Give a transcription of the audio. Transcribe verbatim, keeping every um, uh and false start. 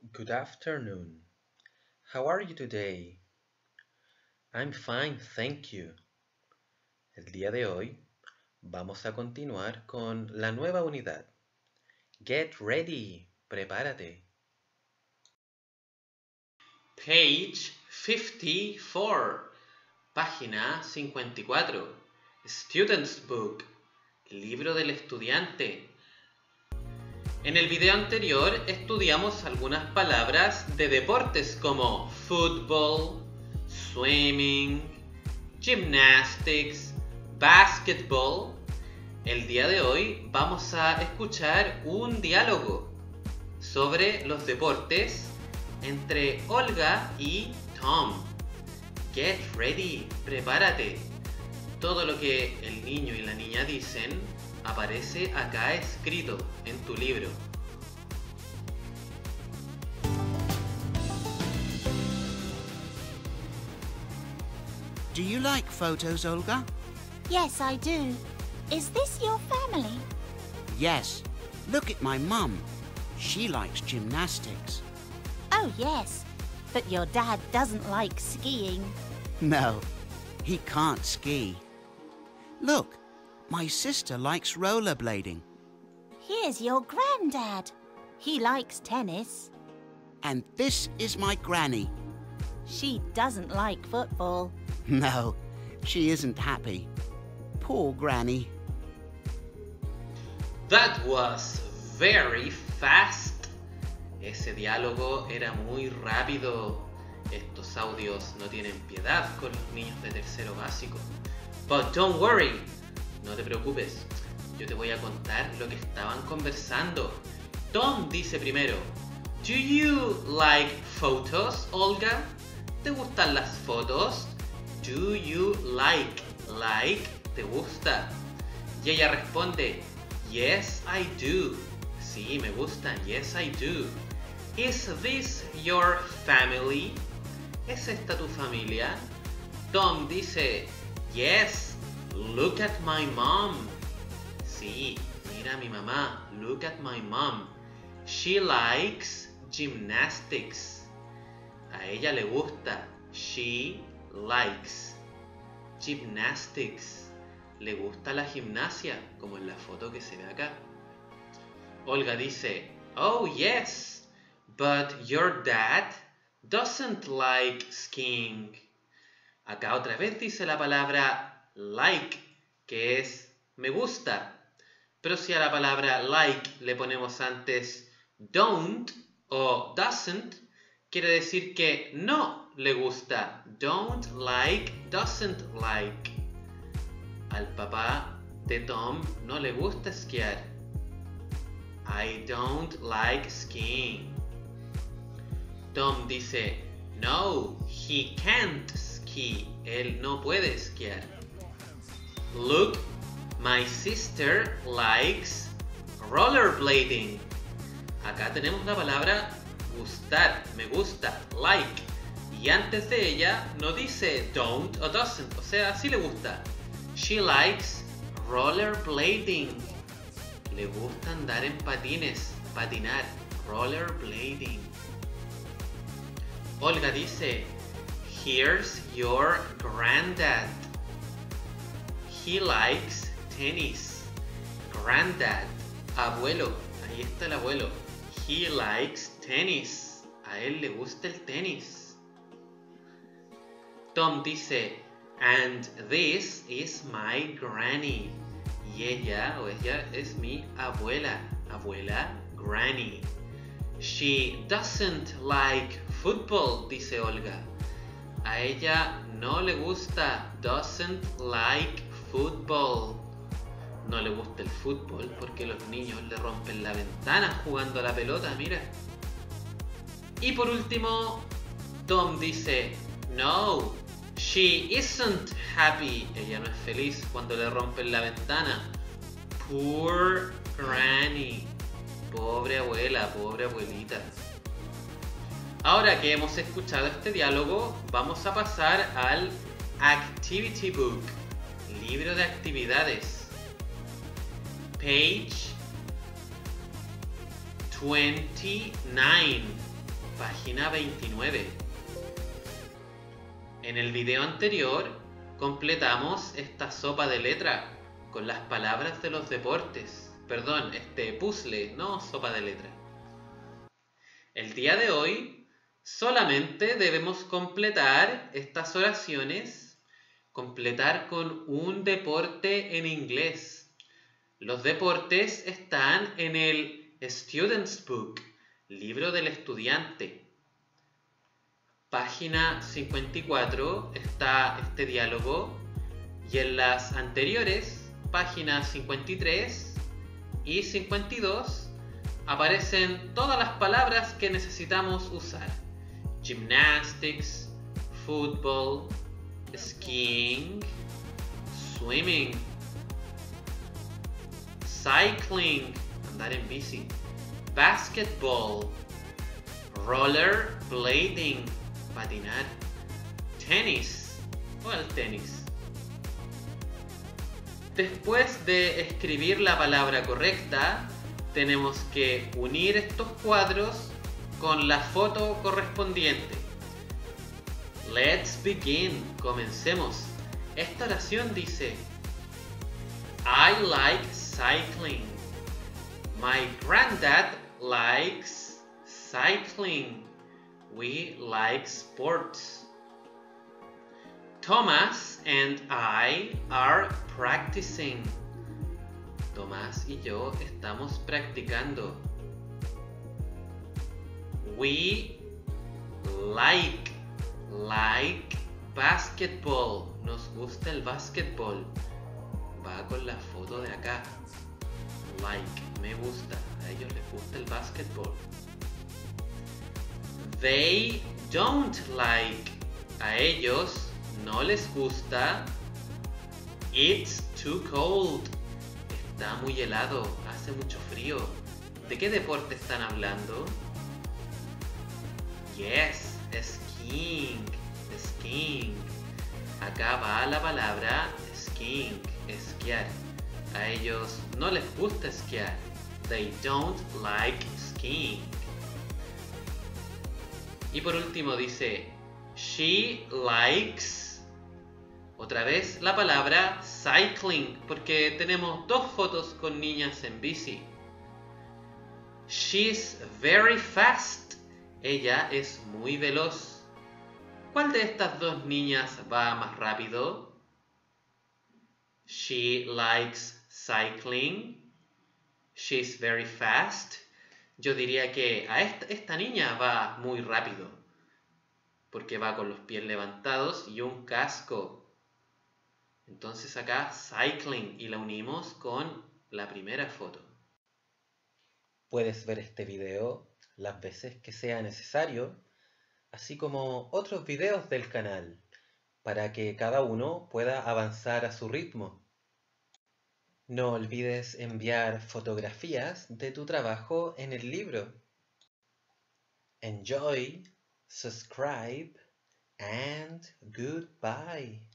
Good afternoon. How are you today? I'm fine, thank you. El día de hoy vamos a continuar con la nueva unidad. Get ready, prepárate. Page fifty-four, página cincuenta y cuatro. Student's Book, libro del estudiante. En el video anterior estudiamos algunas palabras de deportes como football, swimming, gymnastics, basketball. El día de hoy vamos a escuchar un diálogo sobre los deportes entre Olga y Tom. Get ready, prepárate. Todo lo que el niño y la niña dicen aparece acá escrito en tu libro. Do you like photos, Olga? Yes, I do. Is this your family? Yes. Look at my mum. She likes gymnastics. Oh, yes. But your dad doesn't like skiing. No, he can't ski. Look, my sister likes rollerblading. Here's your granddad. He likes tennis. And this is my granny. She doesn't like football. No, she isn't happy. Poor granny. That was very fast. Ese diálogo era muy rápido. Estos audios no tienen piedad con los niños de tercero básico. But don't worry. No te preocupes. Yo te voy a contar lo que estaban conversando. Tom dice primero: Do you like photos, Olga? ¿Te gustan las fotos? Do you like? Like, ¿te gusta? Y ella responde: Yes, I do. Sí, me gustan. Yes, I do. Is this your family? ¿Es esta tu familia? Tom dice: Yes, look at my mom. Sí, mira a mi mamá. Look at my mom. She likes gymnastics. A ella le gusta. She likes gymnastics. Le gusta la gimnasia, como en la foto que se ve acá. Olga dice: Oh, yes, but your dad doesn't like skiing. Acá otra vez dice la palabra like, que es me gusta. Pero si a la palabra like le ponemos antes don't o doesn't, quiere decir que no le gusta. Don't like, doesn't like. Al papá de Tom no le gusta esquiar. I don't like skiing. Tom dice: No, he can't ski. Él no puede esquiar. Look, my sister likes rollerblading. Acá tenemos la palabra gustar, me gusta, like. Y antes de ella no dice don't o doesn't, o sea, sí le gusta. She likes rollerblading. Le gusta andar en patines, patinar, rollerblading. Olga dice: Here's your granddad. He likes tennis. Granddad, abuelo, ahí está el abuelo. He likes tennis. A él le gusta el tenis. Tom dice: And this is my granny. Y ella o ella es mi abuela. Abuela, granny. She doesn't like football, dice Olga. A ella no le gusta. Doesn't like football. No le gusta el fútbol porque los niños le rompen la ventana jugando a la pelota, mira. Y por último, Tom dice: No, she isn't happy. Ella no es feliz cuando le rompen la ventana. Poor granny. Pobre abuela, pobre abuelita. Ahora que hemos escuchado este diálogo, vamos a pasar al Activity Book, libro de actividades. Page twenty-nine, página veintinueve. En el video anterior completamos esta sopa de letra con las palabras de los deportes. Perdón, este puzzle, no sopa de letra. El día de hoy solamente debemos completar estas oraciones, completar con un deporte en inglés. Los deportes están en el Student's Book, libro del estudiante. Página cincuenta y cuatro está este diálogo y en las anteriores, páginas cincuenta y tres y cincuenta y dos, aparecen todas las palabras que necesitamos usar. Gymnastics, football, skiing, swimming, cycling, andar en bici, basketball, rollerblading, patinar, tenis o el tenis. Después de escribir la palabra correcta, tenemos que unir estos cuadros con la foto correspondiente. Let's begin. Comencemos. Esta oración dice: I like cycling. My granddad likes cycling. We like sports. Thomas and I are practicing. Tomás y yo estamos practicando. We like, like basketball. Nos gusta el basketball. Va con la foto de acá. Like, me gusta. A ellos les gusta el basketball. They don't like. A ellos no les gusta. It's too cold. Está muy helado, hace mucho frío. ¿De qué deporte están hablando? Yes, skiing, skiing. Acá va la palabra skiing, esquiar. A ellos no les gusta esquiar. They don't like skiing. Y por último dice, she likes, otra vez la palabra cycling, porque tenemos dos fotos con niñas en bici. She's very fast. Ella es muy veloz. ¿Cuál de estas dos niñas va más rápido? She likes cycling. She's very fast. Yo diría que a esta, esta niña va muy rápido, porque va con los pies levantados y un casco. Entonces acá cycling y la unimos con la primera foto. Puedes ver este video las veces que sea necesario, así como otros videos del canal, para que cada uno pueda avanzar a su ritmo. No olvides enviar fotografías de tu trabajo en el libro. Enjoy, subscribe, and goodbye.